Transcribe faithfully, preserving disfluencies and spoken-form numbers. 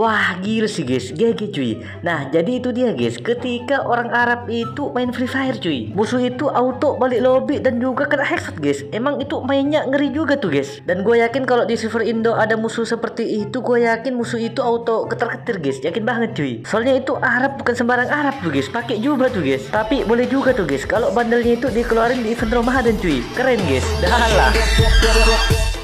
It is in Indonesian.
Wah gila sih guys, G G cuy. Nah jadi itu dia guys, ketika orang Arab itu main Free Fire cuy, musuh itu auto balik lobby dan juga kena headshot guys. Emang itu mainnya ngeri juga tuh guys. Dan gue yakin kalau di server Indo ada musuh seperti itu, gue yakin musuh itu auto keter-ketir guys, yakin banget cuy. Soalnya itu Arab bukan sembarang Arab tuh guys, pakai jubah tuh guys. Tapi boleh juga tuh guys kalau bandelnya itu dikeluarin di event Ramadan cuy, keren guys. Dah lah.